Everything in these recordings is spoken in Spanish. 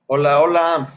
Hola, hola,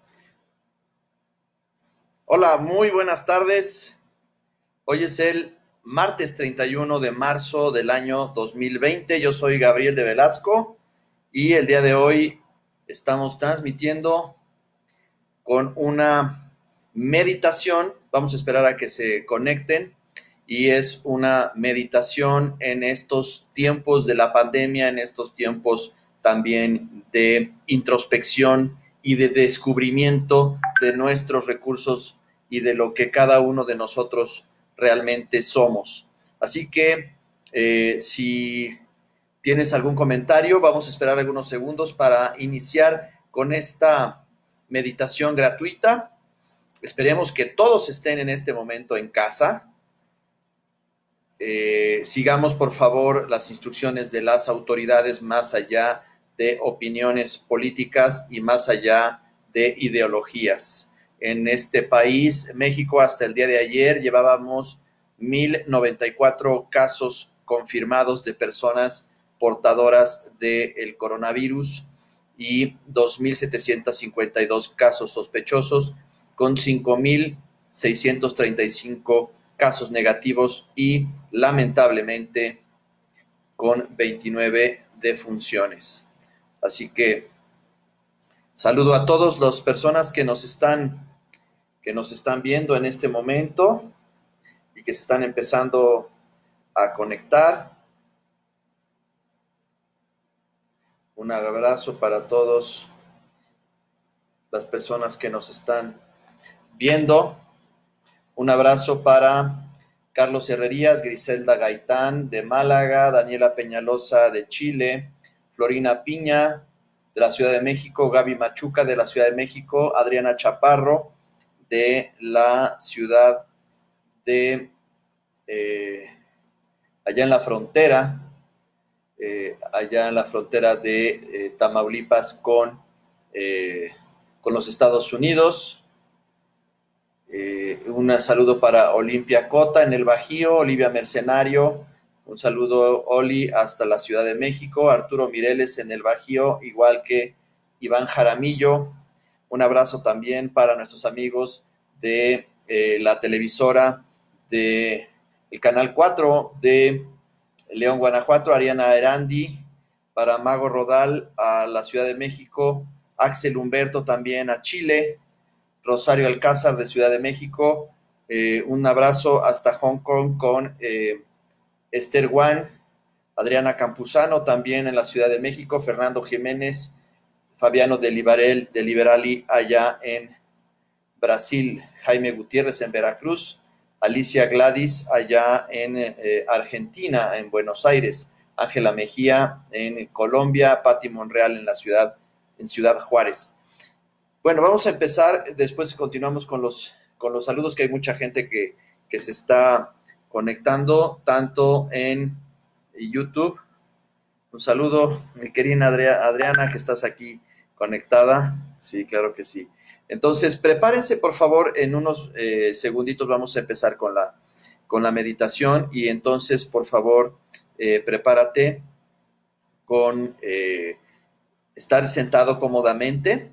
hola, muy buenas tardes. Hoy es el martes 31 de marzo del año 2020. Yo soy Gabriel de Velasco y el día de hoy estamos transmitiendo con una meditación. Vamos a esperar a que se conecten y es una meditación en estos tiempos de la pandemia, en estos tiempos también de introspección y de descubrimiento de nuestros recursos y de lo que cada uno de nosotros realmente somos. Así que si tienes algún comentario, vamos a esperar algunos segundos para iniciar con esta meditación gratuita. Esperemos que todos estén en este momento en casa. Sigamos, por favor, las instrucciones de las autoridades más allá de opiniones políticas y más allá de ideologías. En este país, México, hasta el día de ayer llevábamos 1,094 casos confirmados de personas portadoras del coronavirus y 2,752 casos sospechosos con 5,635 casos negativos y lamentablemente con 29 defunciones. Así que saludo a todas las personas que nos están viendo en este momento y que se están empezando a conectar. Un abrazo para todas las personas que nos están viendo. Un abrazo para Carlos Herrerías, Griselda Gaitán de Málaga, Daniela Peñalosa de Chile, Florina Piña de la Ciudad de México, Gaby Machuca de la Ciudad de México, Adriana Chaparro de la ciudad de allá en la frontera, de Tamaulipas con los Estados Unidos. Un saludo para Olimpia Cota en el Bajío, Olivia Mercenario, un saludo Oli hasta la Ciudad de México, Arturo Mireles en el Bajío, igual que Iván Jaramillo. Un abrazo también para nuestros amigos de la televisora de el Canal 4 de León, Guanajuato, Ariana Erandi, para Mago Rodal a la Ciudad de México, Axel Humberto también a Chile, Rosario Alcázar de Ciudad de México, un abrazo hasta Hong Kong con Esther Wan, Adriana Campuzano también en la Ciudad de México, Fernando Jiménez, Fabiano de Liberali allá en Brasil, Jaime Gutiérrez en Veracruz, Alicia Gladys allá en Argentina, en Buenos Aires, Ángela Mejía en Colombia, Patti Monreal en Ciudad Juárez. Bueno, vamos a empezar, después continuamos con los saludos, que hay mucha gente que se está conectando, tanto en YouTube. Un saludo, mi querida Adriana, que estás aquí conectada. Sí, claro que sí. Entonces, prepárense, por favor, en unos segunditos vamos a empezar con la meditación y entonces, por favor, prepárate con estar sentado cómodamente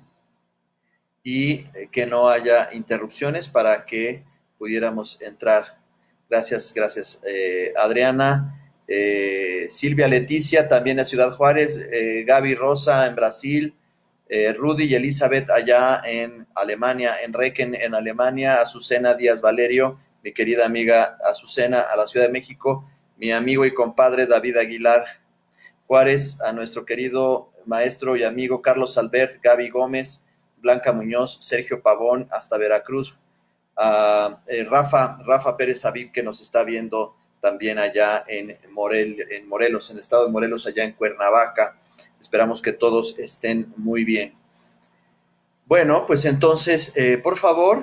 y que no haya interrupciones para que pudiéramos entrar. Gracias, gracias, Adriana. Silvia Leticia, también a Ciudad Juárez, Gaby Rosa en Brasil, Rudy y Elizabeth allá en Alemania, Enrique en Alemania, Azucena Díaz Valerio, mi querida amiga Azucena, a la Ciudad de México, mi amigo y compadre David Aguilar Juárez, a nuestro querido maestro y amigo Carlos Albert, Gaby Gómez, Blanca Muñoz, Sergio Pavón, hasta Veracruz, a Rafa Pérez Aviv, que nos está viendo también allá en Morelos, en el estado de Morelos, allá en Cuernavaca. Esperamos que todos estén muy bien. Bueno, pues entonces, por favor,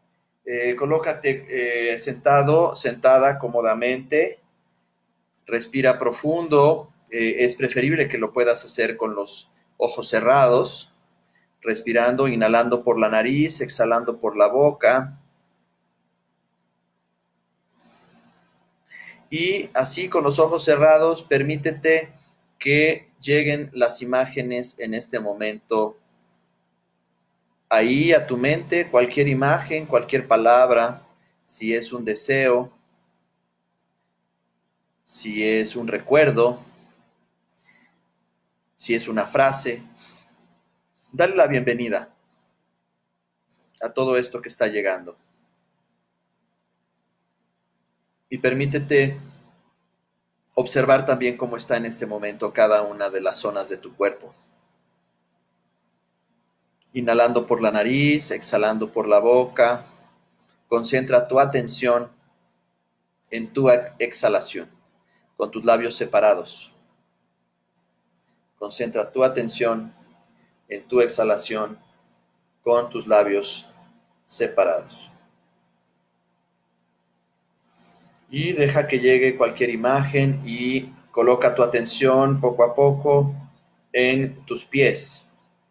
colócate sentado, sentada cómodamente, respira profundo. Es preferible que lo puedas hacer con los ojos cerrados, respirando, inhalando por la nariz, exhalando por la boca. Y así, con los ojos cerrados, permítete que lleguen las imágenes en este momento ahí a tu mente cualquier imagen, cualquier palabra, si es un deseo, si es un recuerdo, si es una frase. Dale la bienvenida a todo esto que está llegando. Y permítete observar también cómo está en este momento cada una de las zonas de tu cuerpo. Inhalando por la nariz, exhalando por la boca. Concentra tu atención en tu exhalación, con tus labios separados. Concentra tu atención en tu exhalación, con tus labios separados. Y deja que llegue cualquier imagen y coloca tu atención poco a poco en tus pies.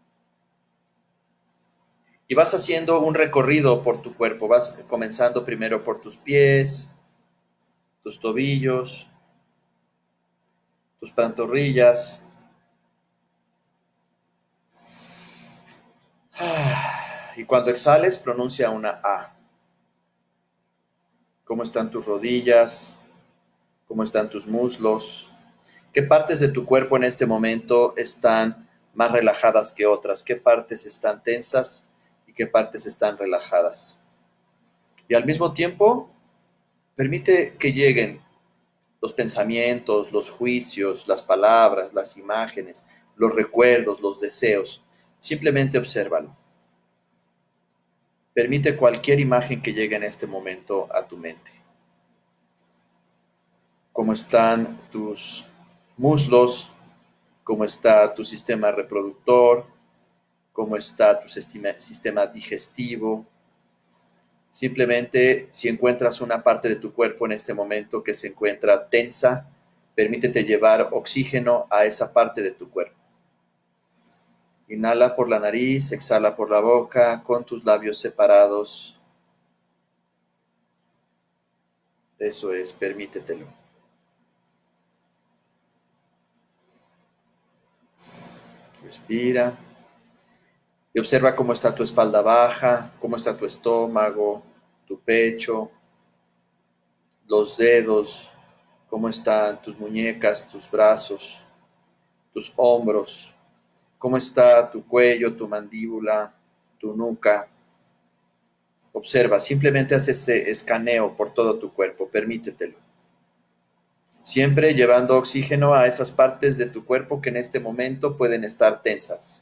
Y vas haciendo un recorrido por tu cuerpo. Vas comenzando primero por tus pies, tus tobillos, tus pantorrillas. Y cuando exhales, pronuncia una A. ¿Cómo están tus rodillas? ¿Cómo están tus muslos? ¿Qué partes de tu cuerpo en este momento están más relajadas que otras? ¿Qué partes están tensas y qué partes están relajadas? Y al mismo tiempo, permite que lleguen los pensamientos, los juicios, las palabras, las imágenes, los recuerdos, los deseos. Simplemente obsérvalo. Permite cualquier imagen que llegue en este momento a tu mente. ¿Cómo están tus muslos? ¿Cómo está tu sistema reproductor? ¿Cómo está tu sistema digestivo? Simplemente, si encuentras una parte de tu cuerpo en este momento que se encuentra tensa, permítete llevar oxígeno a esa parte de tu cuerpo. Inhala por la nariz, exhala por la boca, con tus labios separados. Eso es, permítetelo. Respira. Y observa cómo está tu espalda baja, cómo está tu estómago, tu pecho, los dedos, cómo están tus muñecas, tus brazos, tus hombros, cómo está tu cuello, tu mandíbula, tu nuca. Observa, simplemente haz este escaneo por todo tu cuerpo, permítetelo. Siempre llevando oxígeno a esas partes de tu cuerpo que en este momento pueden estar tensas.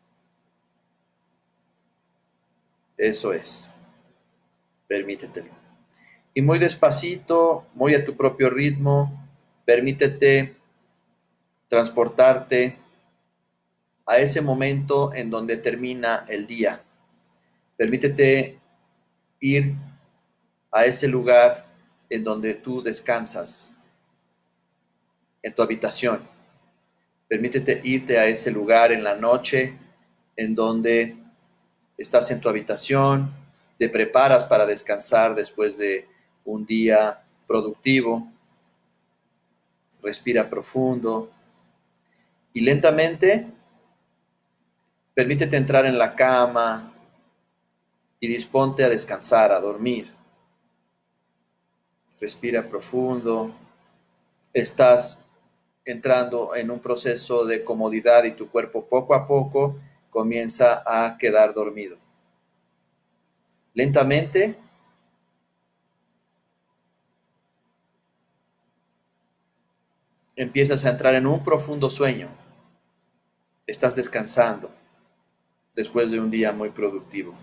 Eso es, permítetelo. Y muy despacito, muy a tu propio ritmo, permítete transportarte a ese momento en donde termina el día. Permítete ir a ese lugar en donde tú descansas, en tu habitación. Permítete irte a ese lugar en la noche en donde estás en tu habitación, te preparas para descansar después de un día productivo. Respira profundo y lentamente permítete entrar en la cama y disponte a descansar, a dormir. Respira profundo. Estás entrando en un proceso de comodidad y tu cuerpo poco a poco comienza a quedar dormido. Lentamente empiezas a entrar en un profundo sueño. Estás descansando después de un día muy productivo.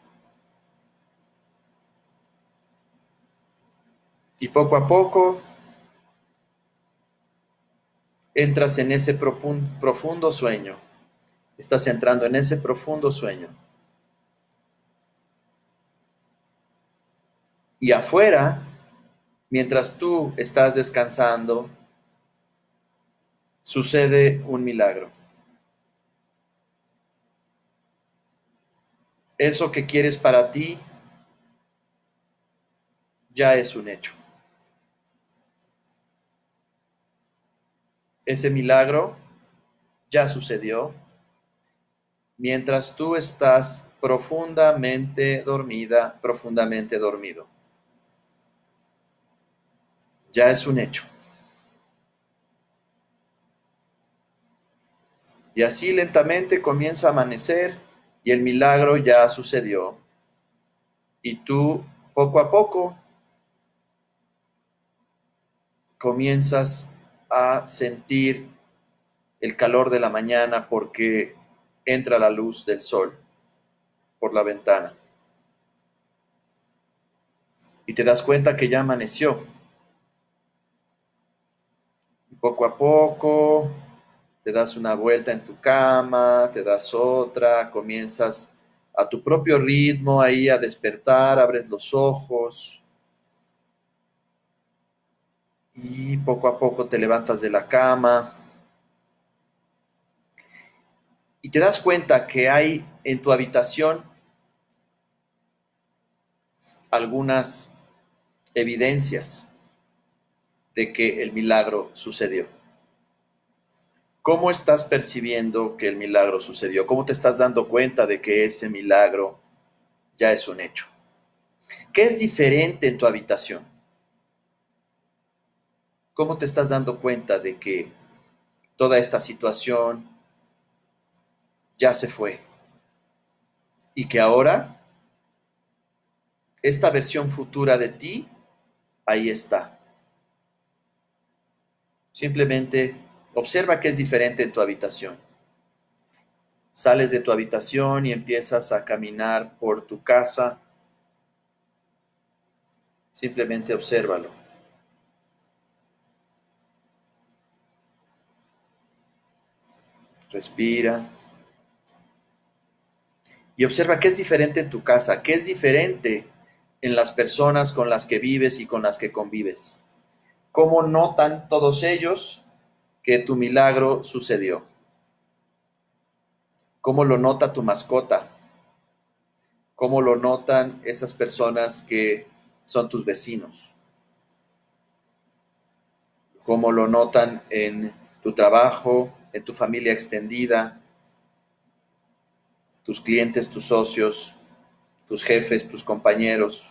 Y poco a poco entras en ese profundo sueño. Estás entrando en ese profundo sueño. Y afuera, mientras tú estás descansando, sucede un milagro. Eso que quieres para ti ya es un hecho. Ese milagro ya sucedió mientras tú estás profundamente dormida, profundamente dormido. Ya es un hecho. Y así lentamente comienza a amanecer y el milagro ya sucedió. Y tú, poco a poco, comienzas a sentir el calor de la mañana porque entra la luz del sol por la ventana. Y te das cuenta que ya amaneció. Y poco a poco te das una vuelta en tu cama, te das otra, comienzas a tu propio ritmo ahí a despertar, abres los ojos y poco a poco te levantas de la cama y te das cuenta que hay en tu habitación algunas evidencias de que el milagro sucedió. ¿Cómo estás percibiendo que el milagro sucedió? ¿Cómo te estás dando cuenta de que ese milagro ya es un hecho? ¿Qué es diferente en tu habitación? ¿Cómo te estás dando cuenta de que toda esta situación ya se fue y que ahora esta versión futura de ti ahí está? Simplemente observa qué es diferente en tu habitación. Sales de tu habitación y empiezas a caminar por tu casa. Simplemente obsérvalo. Respira. Y observa qué es diferente en tu casa, qué es diferente en las personas con las que vives y con las que convives. ¿Cómo notan todos ellos que tu milagro sucedió? ¿Cómo lo nota tu mascota? ¿Cómo lo notan esas personas que son tus vecinos? ¿Cómo lo notan en tu trabajo, en tu familia extendida, tus clientes, tus socios, tus jefes, tus compañeros,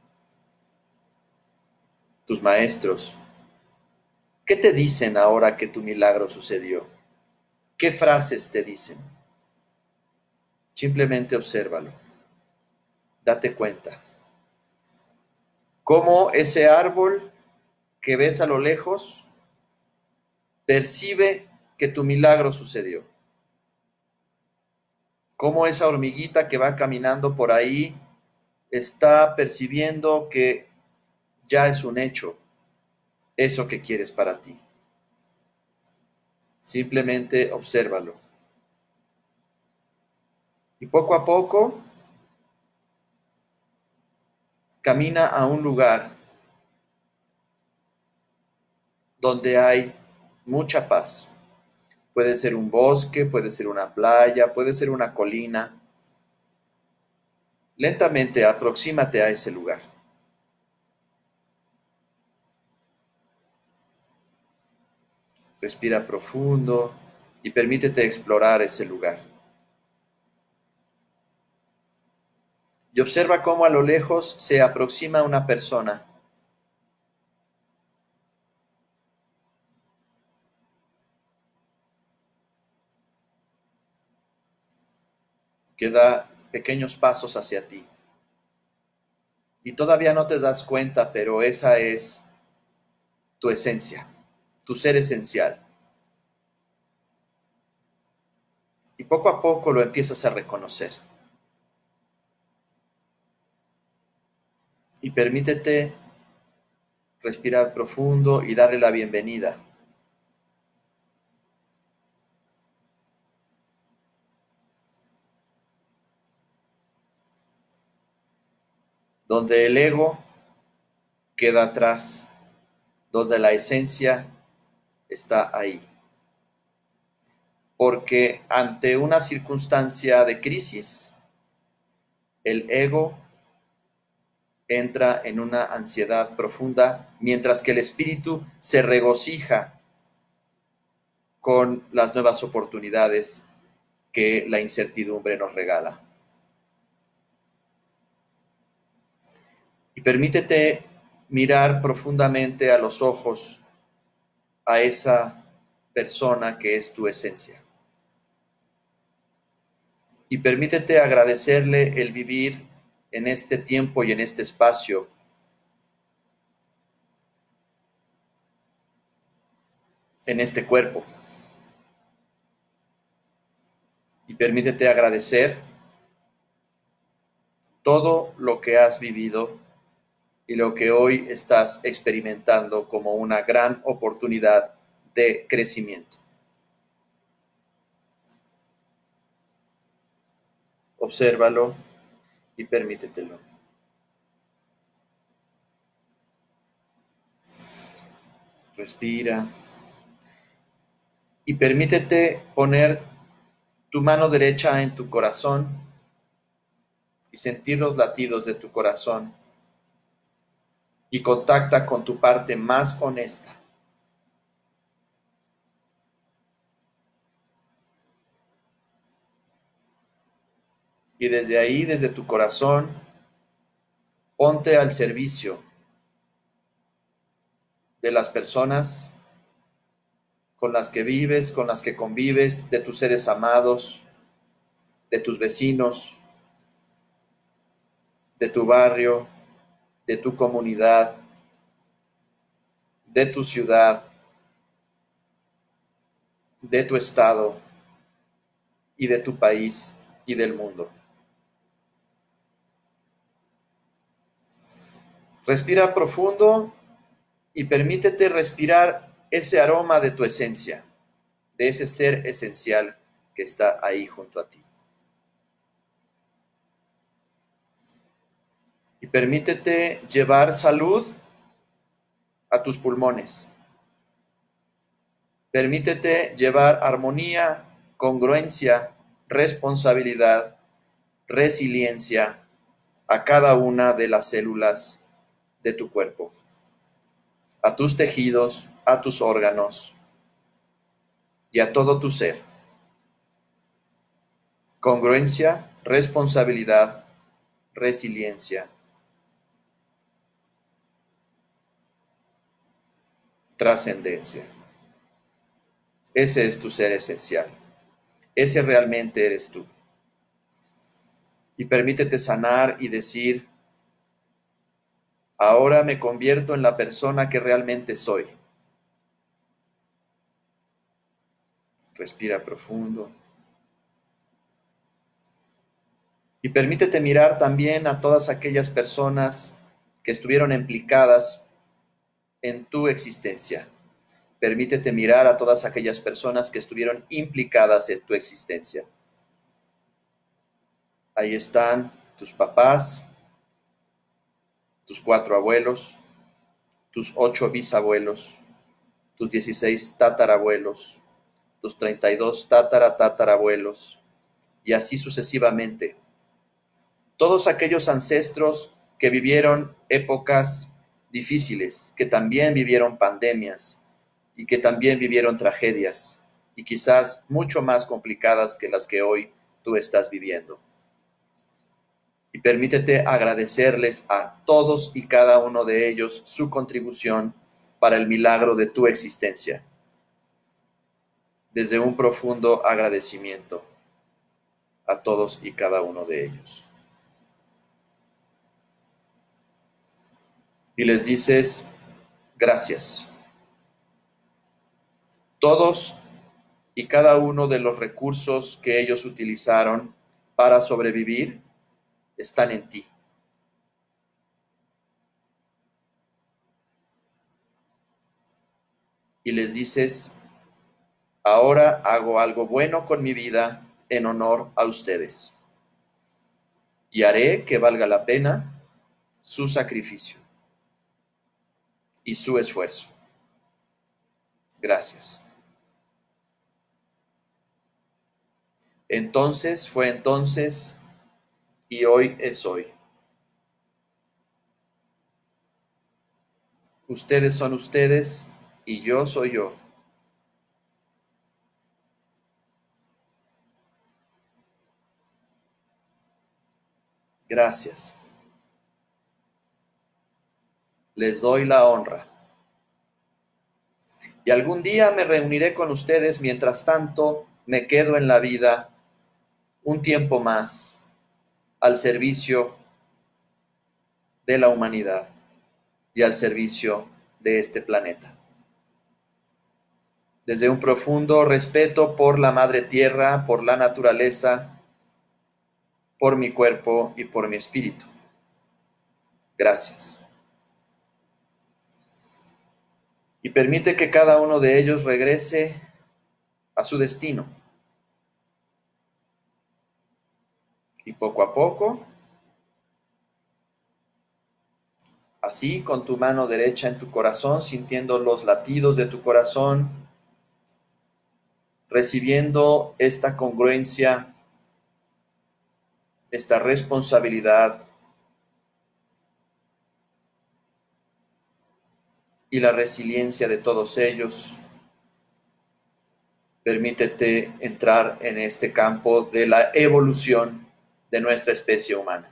tus maestros? ¿Qué te dicen ahora que tu milagro sucedió? ¿Qué frases te dicen? Simplemente obsérvalo. Date cuenta. Cómo ese árbol que ves a lo lejos percibe que tu milagro sucedió. Cómo esa hormiguita que va caminando por ahí está percibiendo que ya es un hecho eso que quieres para ti. Simplemente obsérvalo. Y poco a poco camina a un lugar donde hay mucha paz. Puede ser un bosque, puede ser una playa, puede ser una colina. Lentamente aproxímate a ese lugar. Respira profundo y permítete explorar ese lugar. Y observa cómo a lo lejos se aproxima una persona. Que da pequeños pasos hacia ti. Y todavía no te das cuenta, pero esa es tu esencia, tu ser esencial. Y poco a poco lo empiezas a reconocer. Y permítete respirar profundo y darle la bienvenida. Donde el ego queda atrás, donde la esencia está ahí. Porque ante una circunstancia de crisis, el ego entra en una ansiedad profunda, mientras que el espíritu se regocija con las nuevas oportunidades que la incertidumbre nos regala. Y permítete mirar profundamente a los ojos a esa persona que es tu esencia. Y permítete agradecerle el vivir en este tiempo y en este espacio, en este cuerpo. Y permítete agradecer todo lo que has vivido y lo que hoy estás experimentando como una gran oportunidad de crecimiento. Obsérvalo y permítetelo. Respira y permítete poner tu mano derecha en tu corazón y sentir los latidos de tu corazón y contacta con tu parte más honesta. Y desde ahí, desde tu corazón, ponte al servicio de las personas con las que vives, con las que convives, de tus seres amados, de tus vecinos, de tu barrio, de tu comunidad, de tu ciudad, de tu estado y de tu país y del mundo. Respira profundo y permítete respirar ese aroma de tu esencia, de ese ser esencial que está ahí junto a ti. Y permítete llevar salud a tus pulmones. Permítete llevar armonía, congruencia, responsabilidad, resiliencia a cada una de las células de tu cuerpo, a tus tejidos, a tus órganos y a todo tu ser. Congruencia, responsabilidad, resiliencia, trascendencia. Ese es tu ser esencial. Ese realmente eres tú. Y permítete sanar y decir: ahora me convierto en la persona que realmente soy. Respira profundo. Y permítete mirar también a todas aquellas personas que estuvieron implicadas en tu existencia. Permítete mirar a todas aquellas personas que estuvieron implicadas en tu existencia. Ahí están tus papás, tus 4 abuelos, tus 8 bisabuelos, tus 16 tatarabuelos, tus 32 tatarabuelos, y así sucesivamente. Todos aquellos ancestros que vivieron épocas difíciles, que también vivieron pandemias y que también vivieron tragedias, y quizás mucho más complicadas que las que hoy tú estás viviendo. Y permítete agradecerles a todos y cada uno de ellos su contribución para el milagro de tu existencia, desde un profundo agradecimiento a todos y cada uno de ellos. Y les dices: gracias. Todos y cada uno de los recursos que ellos utilizaron para sobrevivir están en ti. Y les dices: ahora hago algo bueno con mi vida en honor a ustedes. Y haré que valga la pena su sacrificio y su esfuerzo. Gracias. Entonces fue entonces y hoy es hoy. Ustedes son ustedes y yo soy yo. Gracias. Les doy la honra. Y algún día me reuniré con ustedes, mientras tanto me quedo en la vida un tiempo más al servicio de la humanidad y al servicio de este planeta. Desde un profundo respeto por la Madre Tierra, por la naturaleza, por mi cuerpo y por mi espíritu. Gracias. Y permite que cada uno de ellos regrese a su destino. Y poco a poco, así con tu mano derecha en tu corazón, sintiendo los latidos de tu corazón, recibiendo esta congruencia, esta responsabilidad y la resiliencia de todos ellos, permítete entrar en este campo de la evolución de nuestra especie humana.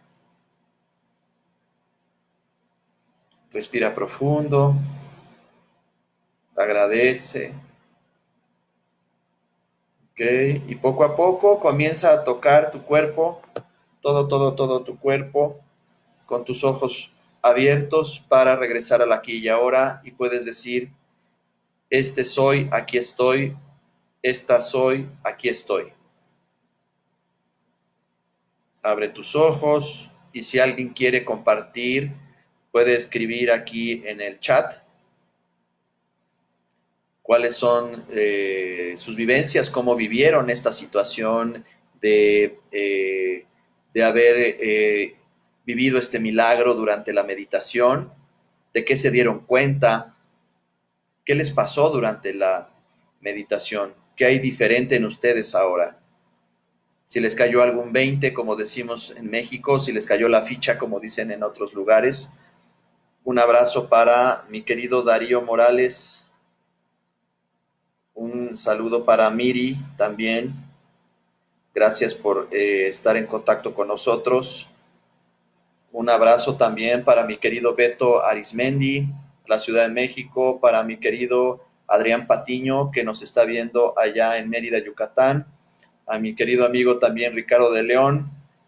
Respira profundo, agradece, ¿ok? Y poco a poco comienza a tocar tu cuerpo, todo tu cuerpo, con tus ojos abiertos para regresar al aquí y ahora, y puedes decir, este soy, aquí estoy, esta soy, aquí estoy. Abre tus ojos y si alguien quiere compartir, puede escribir aquí en el chat cuáles son sus vivencias, cómo vivieron esta situación de haber vivido este milagro durante la meditación, de qué se dieron cuenta, qué les pasó durante la meditación, qué hay diferente en ustedes ahora. Si les cayó algún 20, como decimos en México, si les cayó la ficha, como dicen en otros lugares. Un abrazo para mi querido Darío Morales. Un saludo para Miri también. Gracias por estar en contacto con nosotros. Un abrazo también para mi querido Beto Arismendi, la Ciudad de México, para mi querido Adrián Patiño, que nos está viendo allá en Mérida, Yucatán. A mi querido amigo también Ricardo de León,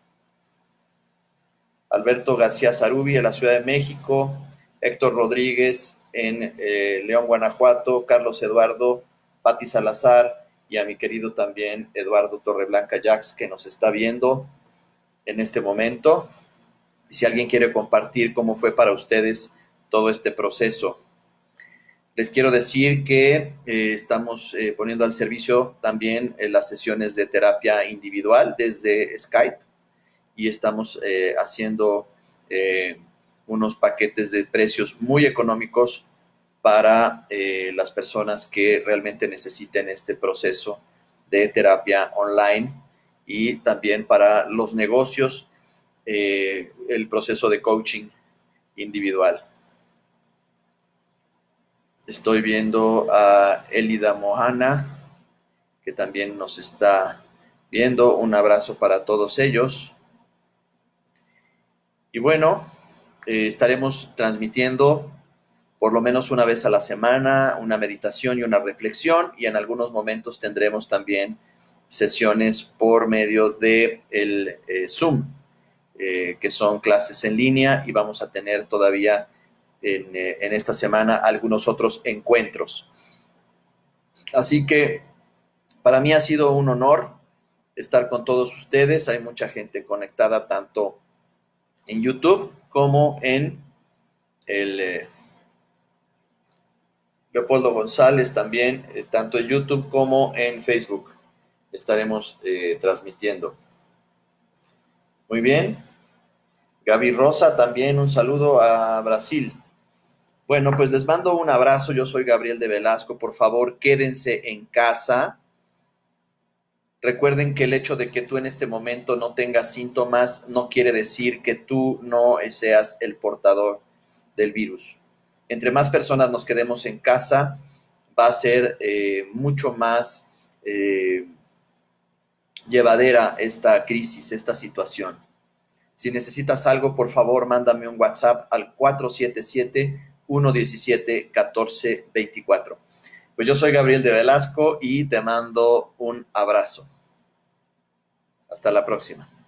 Alberto García Zarubi en la Ciudad de México, Héctor Rodríguez en León, Guanajuato, Carlos Eduardo, Pati Salazar y a mi querido también Eduardo Torreblanca Jax, que nos está viendo en este momento. Y si alguien quiere compartir cómo fue para ustedes todo este proceso. Les quiero decir que estamos poniendo al servicio también las sesiones de terapia individual desde Skype y estamos haciendo unos paquetes de precios muy económicos para las personas que realmente necesiten este proceso de terapia online y también para los negocios, el proceso de coaching individual. Estoy viendo a Elida Mohana, que también nos está viendo. Un abrazo para todos ellos. Y bueno, estaremos transmitiendo por lo menos una vez a la semana una meditación y una reflexión, y en algunos momentos tendremos también sesiones por medio de el Zoom, que son clases en línea, y vamos a tener todavía en esta semana algunos otros encuentros. Así que para mí ha sido un honor estar con todos ustedes. Hay mucha gente conectada tanto en YouTube como en el Leopoldo González también, tanto en YouTube como en Facebook estaremos transmitiendo. Muy bien. Gaby Rosa también, un saludo a Brasil. Bueno, pues les mando un abrazo. Yo soy Gabriel de Velasco. Por favor, quédense en casa. Recuerden que el hecho de que tú en este momento no tengas síntomas no quiere decir que tú no seas el portador del virus. Entre más personas nos quedemos en casa, va a ser mucho más llevadera esta crisis, esta situación. Si necesitas algo, por favor, mándame un WhatsApp al 477-117-1424. Pues yo soy Gabriel de Velasco y te mando un abrazo. Hasta la próxima.